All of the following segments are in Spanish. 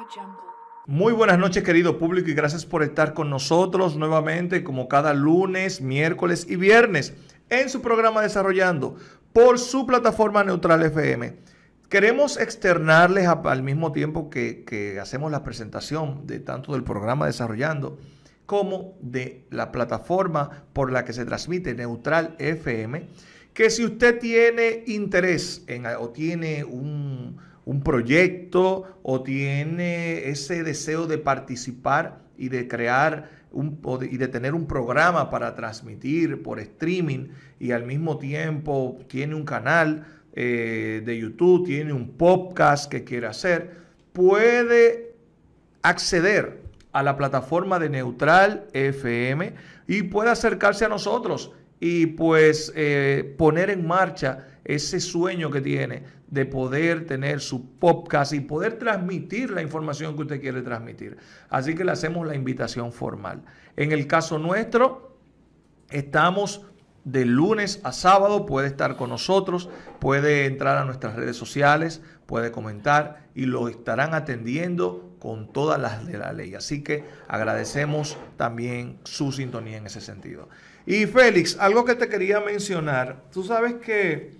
Muy buenas noches, querido público, y gracias por estar con nosotros nuevamente, como cada lunes, miércoles y viernes, en su programa Desarrollando, por su plataforma Neutral FM. Queremos externarles al mismo tiempo que hacemos la presentación de tanto del programa Desarrollando como de la plataforma por la que se transmite Neutral FM, que si usted tiene interés o tiene un proyecto o tiene ese deseo de participar y de crear y de tener un programa para transmitir por streaming, y al mismo tiempo tiene un canal de YouTube, tiene un podcast que quiere hacer, puede acceder a la plataforma de Neutral FM y puede acercarse a nosotros y pues poner en marcha ese sueño que tiene de poder tener su podcast y poder transmitir la información que usted quiere transmitir. Así que le hacemos la invitación formal. En el caso nuestro, estamos de lunes a sábado, puede estar con nosotros, puede entrar a nuestras redes sociales, puede comentar y lo estarán atendiendo con todas las de la ley. Así que agradecemos también su sintonía en ese sentido. Y Félix, algo que te quería mencionar, tú sabes que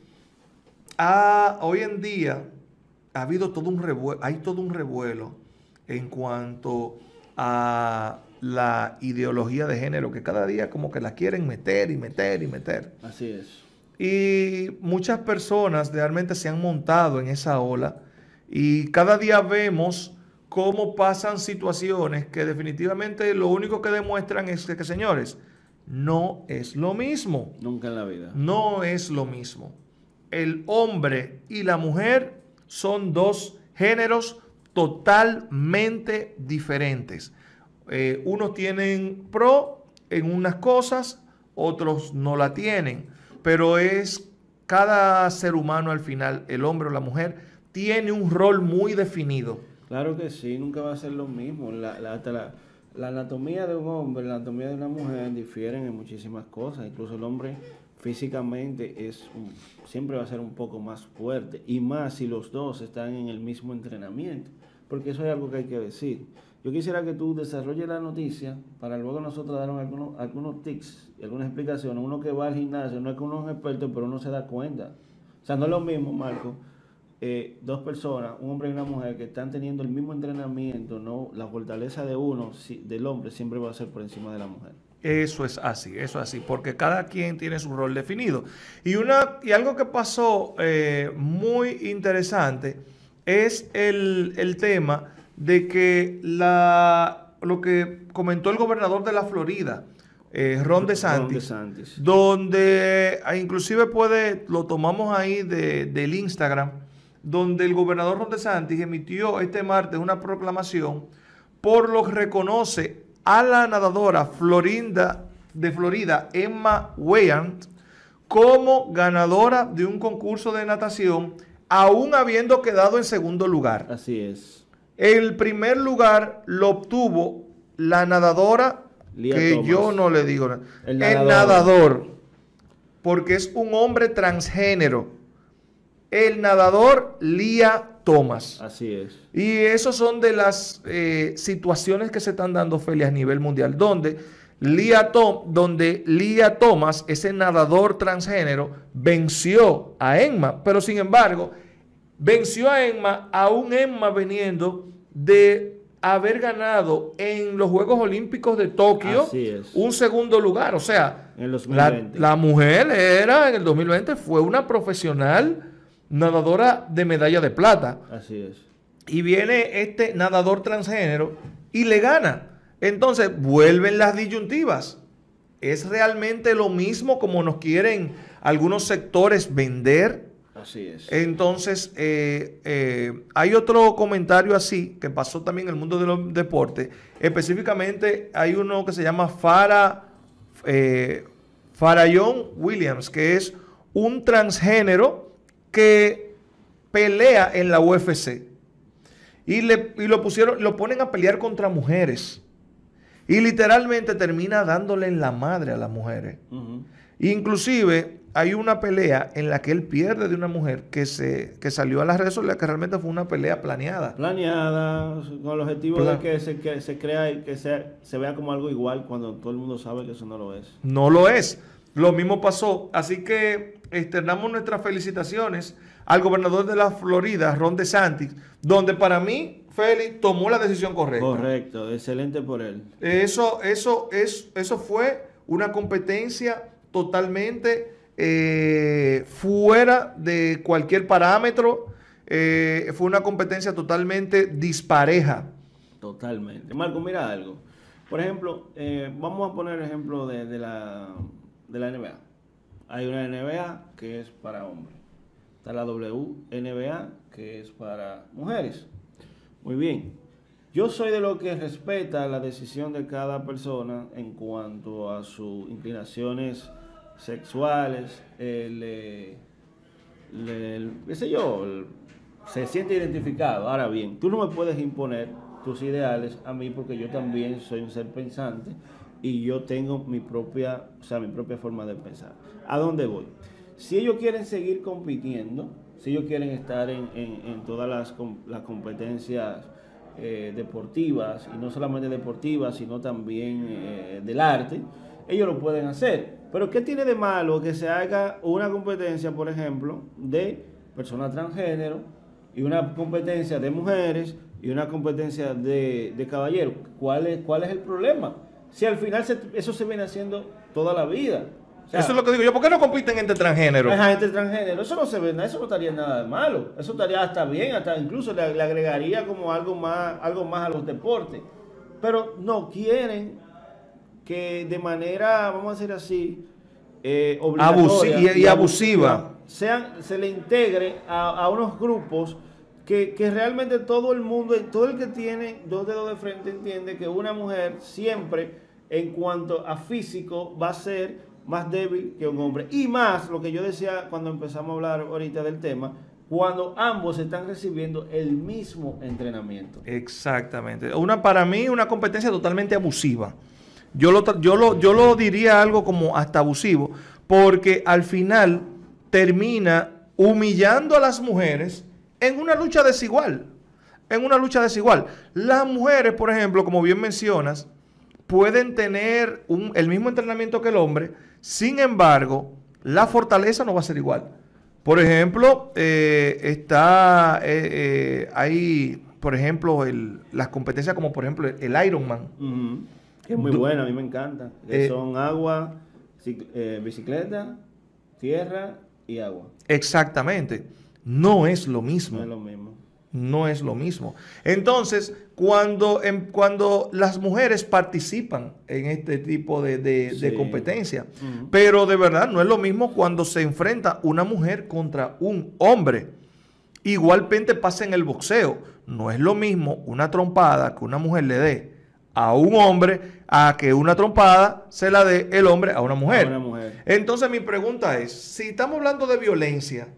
hoy en día hay todo un revuelo en cuanto a la ideología de género, que cada día como que la quieren meter y meter y meter. Así es. Y muchas personas realmente se han montado en esa ola y cada día vemos cómo pasan situaciones que definitivamente lo único que demuestran es que, señores, no es lo mismo. Nunca en la vida. No es lo mismo. El hombre y la mujer son dos géneros totalmente diferentes. Unos tienen pro en unas cosas, otros no la tienen, pero es cada ser humano al final, el hombre o la mujer, tiene un rol muy definido. Claro que sí, nunca va a ser lo mismo. La anatomía de un hombre y la anatomía de una mujer difieren en muchísimas cosas. Incluso el hombre físicamente siempre va a ser un poco más fuerte, y más si los dos están en el mismo entrenamiento, porque eso es algo que hay que decir. Yo quisiera que tú desarrolles la noticia para luego nosotros dar algunos tips y algunas explicaciones. Uno que va al gimnasio, no es que uno es experto, pero uno se da cuenta. O sea, no es lo mismo, Marco, dos personas, un hombre y una mujer, que están teniendo el mismo entrenamiento, ¿no? La fortaleza de uno, del hombre, siempre va a ser por encima de la mujer. Eso es así, porque cada quien tiene su rol definido. Y algo que pasó muy interesante es el tema de que lo que comentó el gobernador de la Florida, Ron DeSantis, donde inclusive lo tomamos ahí del Instagram, donde el gobernador Ron DeSantis emitió este martes una proclamación por lo que reconoce a la nadadora de Florida, Emma Weyant, como ganadora de un concurso de natación, aún habiendo quedado en segundo lugar. Así es. El primer lugar lo obtuvo la nadadora, yo no le digo nada. El nadador, porque es un hombre transgénero. El nadador Lia Thomas. Así es. Y esos son de las situaciones que se están dando, Félix, a nivel mundial, donde Lia Thomas, ese nadador transgénero, venció a Emma, pero sin embargo venció a Emma, aún Emma veniendo de haber ganado en los Juegos Olímpicos de Tokio un segundo lugar. O sea, en el 2020. La mujer en el 2020 fue una profesional nadadora de medalla de plata. Así es. Y viene este nadador transgénero y le gana. Entonces vuelven las disyuntivas. ¿Es realmente lo mismo como nos quieren algunos sectores vender? Así es. Entonces, hay otro comentario así que pasó también en el mundo de los deportes. Específicamente, hay uno que se llama Farayon Williams, que es un transgénero que pelea en la UFC. Y lo ponen a pelear contra mujeres. Y literalmente termina dándole en la madre a las mujeres. Inclusive hay una pelea en la que él pierde de una mujer que salió a las redes sociales, que realmente fue una pelea planeada. Planeada, con el objetivo de que se crea y que se vea como algo igual cuando todo el mundo sabe que eso no lo es. No lo es. Lo mismo pasó. Así que externamos nuestras felicitaciones al gobernador de la Florida, Ron DeSantis, donde para mí, Félix, tomó la decisión correcta. Correcto, excelente por él. Eso fue una competencia totalmente fuera de cualquier parámetro. Fue una competencia totalmente dispareja. Totalmente. Marco, mira algo. Por ejemplo, vamos a poner el ejemplo de la NBA. Hay una NBA que es para hombres. Está la WNBA que es para mujeres. Muy bien. Yo soy de lo que respeta la decisión de cada persona en cuanto a sus inclinaciones sexuales, qué sé yo, se siente identificado. Ahora bien, tú no me puedes imponer tus ideales a mí porque yo también soy un ser pensante y yo tengo mi propia forma de pensar. ¿A dónde voy? Si ellos quieren seguir compitiendo, si ellos quieren estar en todas las competencias deportivas, y no solamente deportivas, sino también del arte, ellos lo pueden hacer. Pero ¿qué tiene de malo que se haga una competencia, por ejemplo, de personas transgénero y una competencia de mujeres y una competencia de caballeros? ¿Cuál es el problema? Si al final eso se viene haciendo toda la vida. O sea, eso es lo que digo yo. ¿Por qué no compiten entre transgénero? Entre transgénero. Eso no se ve, eso no estaría nada de malo. Eso estaría hasta bien, hasta incluso le agregaría como algo más a los deportes. Pero no quieren que de manera, vamos a decir así, obligatoria y abusiva se le integre a unos grupos que realmente todo el mundo, todo el que tiene dos dedos de frente entiende que una mujer siempre en cuanto a físico va a ser más débil que un hombre. Y más, lo que yo decía cuando empezamos a hablar ahorita del tema, cuando ambos están recibiendo el mismo entrenamiento. Exactamente. Para mí, una competencia totalmente abusiva. Yo lo diría algo como hasta abusivo, porque al final termina humillando a las mujeres en una lucha desigual. Las mujeres, por ejemplo, como bien mencionas, pueden tener el mismo entrenamiento que el hombre, sin embargo, la fortaleza no va a ser igual. Por ejemplo, hay, por ejemplo, las competencias como, por ejemplo, el Ironman. Que es muy buena, a mí me encanta. Son agua, bicicleta, tierra y agua. Exactamente. No es lo mismo. No es lo mismo. No es lo mismo. Entonces, cuando las mujeres participan en este tipo de competencia, pero de verdad no es lo mismo cuando se enfrenta una mujer contra un hombre. Igualmente pasa en el boxeo. No es lo mismo una trompada que una mujer le dé a un hombre a que una trompada se la dé el hombre a una mujer. Entonces mi pregunta es, si estamos hablando de violencia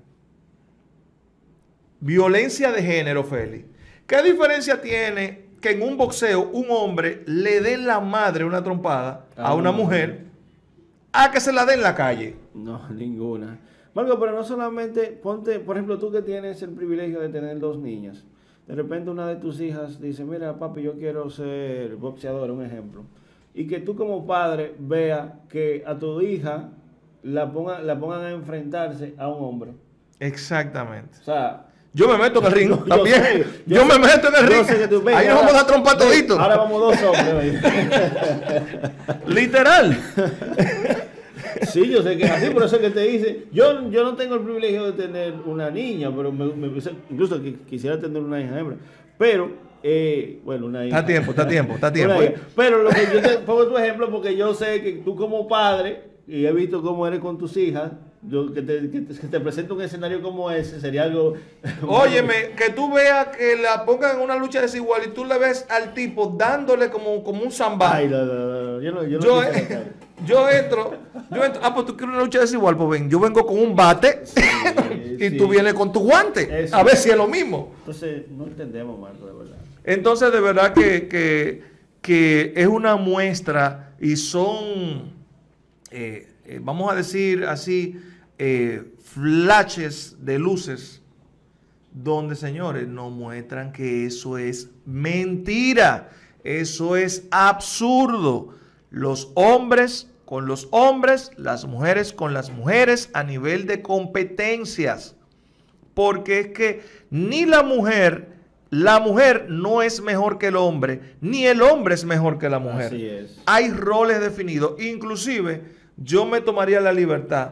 de género, Félix, ¿qué diferencia tiene que en un boxeo un hombre le dé la madre una trompada a una mujer a que se la dé en la calle? No, ninguna. Marco, pero no solamente, ponte, por ejemplo, tú que tienes el privilegio de tener 2 niñas, de repente una de tus hijas dice, mira papi, yo quiero ser boxeador, un ejemplo, y que tú como padre veas que a tu hija la pongan a enfrentarse a un hombre. Exactamente. O sea, yo me meto en el ring también. Yo me meto en el ring. Ahí nos vamos a trompar todito. Ahora vamos 2 hombres. Literal. Sí, yo sé que es así, por eso es que te dice, yo no tengo el privilegio de tener una niña, pero incluso quisiera tener una hija hembra, pero, bueno, una hija. Está tiempo. Pero lo que yo te pongo tu ejemplo, porque yo sé que tú como padre, y he visto cómo eres con tus hijas, que te presento un escenario como ese, sería algo... Óyeme, que tú veas que la pongan en una lucha desigual y tú le ves al tipo dándole como un zambá. Ay, no. Yo entro, pues tú quieres una lucha desigual, pues ven, yo vengo con un bate y tú vienes con tu guante, a ver si es lo mismo. Entonces, no entendemos, Marco, de verdad. Entonces, de verdad que es una muestra y son vamos a decir así, flashes de luces, donde, señores, nos muestran que eso es mentira, eso es absurdo. Los hombres con los hombres, las mujeres con las mujeres a nivel de competencias. Porque es que ni la mujer no es mejor que el hombre, ni el hombre es mejor que la mujer. Así es. Hay roles definidos. Inclusive, yo me tomaría la libertad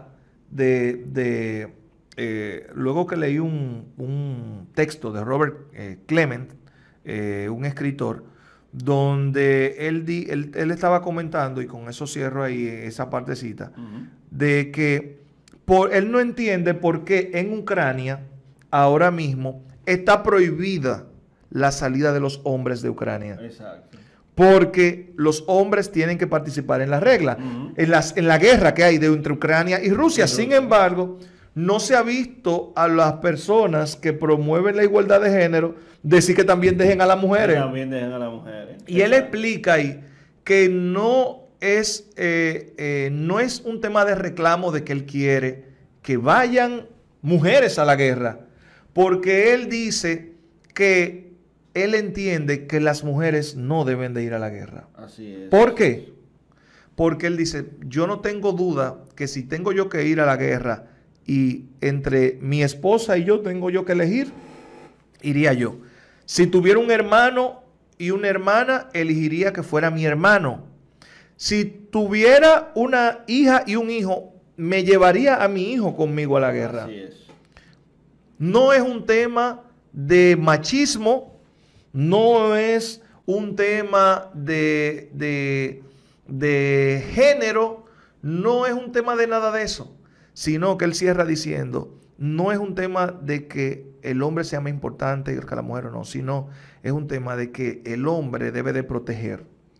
luego que leí un texto de Robert Clement, un escritor, donde él estaba comentando, y con eso cierro ahí esa partecita, de que él no entiende por qué en Ucrania ahora mismo está prohibida la salida de los hombres de Ucrania. Exacto. Porque los hombres tienen que participar en la regla, en la guerra que hay entre Ucrania y Rusia. Sin embargo, no se ha visto a las personas que promueven la igualdad de género decir que también dejen a las mujeres. También dejen a las mujeres. Y él explica ahí que no es un tema de reclamo de que él quiere que vayan mujeres a la guerra, porque él dice que él entiende que las mujeres no deben de ir a la guerra. Así es. ¿Por qué? Porque él dice, yo no tengo duda que si tengo yo que ir a la guerra y entre mi esposa y yo tengo yo que elegir, iría yo. Si tuviera un hermano y una hermana, elegiría que fuera mi hermano. Si tuviera una hija y un hijo, me llevaría a mi hijo conmigo a la guerra. Así es. No es un tema de machismo, no es un tema de género, no es un tema de nada de eso, sino que él cierra diciendo, no es un tema de que el hombre sea más importante que la mujer o no, sino es un tema de que el hombre debe de proteger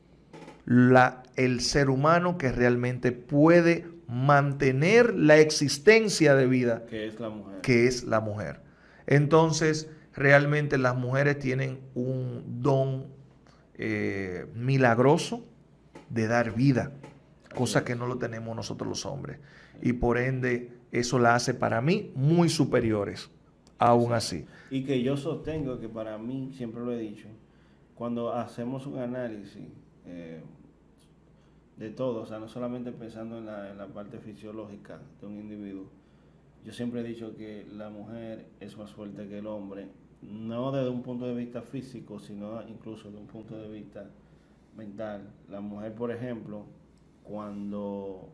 el ser humano que realmente puede mantener la existencia de vida, que es la mujer. Que es la mujer. Entonces, realmente las mujeres tienen un don milagroso de dar vida, cosa que no lo tenemos nosotros los hombres. Y por ende, eso la hace para mí muy superiores, aún así. Y que yo sostengo que para mí, siempre lo he dicho, cuando hacemos un análisis de todo, o sea, no solamente pensando en la parte fisiológica de un individuo, yo siempre he dicho que la mujer es más fuerte que el hombre, no desde un punto de vista físico, sino incluso desde un punto de vista mental. La mujer, por ejemplo, cuando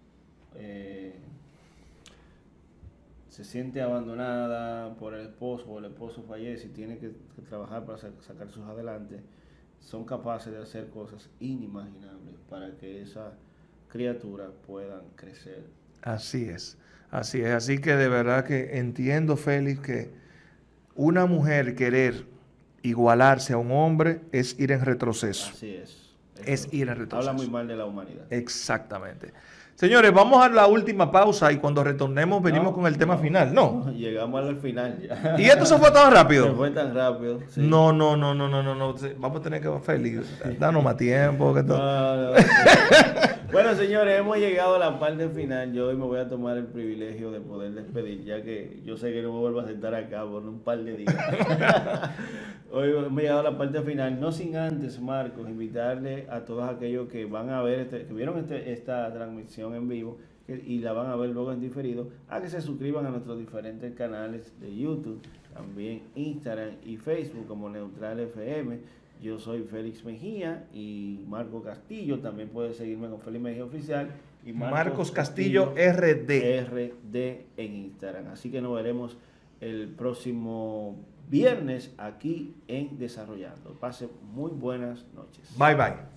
se siente abandonada por el esposo o el esposo fallece y tiene que trabajar para sacar sus adelante, son capaces de hacer cosas inimaginables para que esa criatura puedan crecer. Así es, así es. Así que de verdad que entiendo, Félix, que una mujer querer igualarse a un hombre es ir en retroceso. Así es. Es ir en retroceso. Habla muy mal de la humanidad. Exactamente. Señores, vamos a la última pausa y cuando retornemos venimos con el tema final. No. Llegamos al final ya. ¿Y esto se fue tan rápido? Se fue tan rápido. Sí. No. Vamos a tener que, Félix, danos más tiempo. Que todo. No. Bueno, señores, hemos llegado a la parte final. Yo hoy me voy a tomar el privilegio de poder despedir, ya que yo sé que no me vuelvo a sentar acá por un par de días. Hoy hemos llegado a la parte final, no sin antes, Marcos, invitarle a todos aquellos que van a ver, que vieron esta transmisión en vivo y la van a ver luego en diferido, a que se suscriban a nuestros diferentes canales de YouTube, también Instagram y Facebook como Neutral FM. Yo soy Félix Mejía y Marco Castillo. También puedes seguirme con Félix Mejía Oficial y Marcos Castillo RD en Instagram. Así que nos veremos el próximo viernes aquí en Desarrollando. Pase muy buenas noches. Bye bye.